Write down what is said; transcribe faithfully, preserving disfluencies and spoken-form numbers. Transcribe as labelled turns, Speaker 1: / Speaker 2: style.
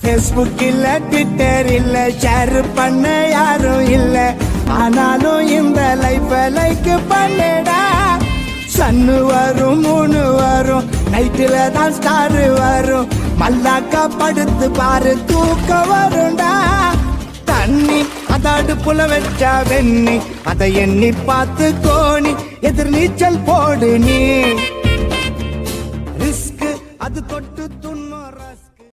Speaker 1: Facebook இல்ல Twitter இல்ல share பண்ண யாரும் இல்ல ஆனாலும் இந்த லைஃப் லைக் பண்ணடா சன்னு வரும் மூணு வரும் நைட்டுல தான் ஸ்டார் வரும் மல்லாக்கா படுத்து பாரு தூக்க வரும்டா தண்ணி அத அடுப்புல வச்சா வெண்ணி அதை எண்ணி பார்த்து கோணி எதிர் நீச்சல் போடு நீ ரிஸ்க் அது தொட்டு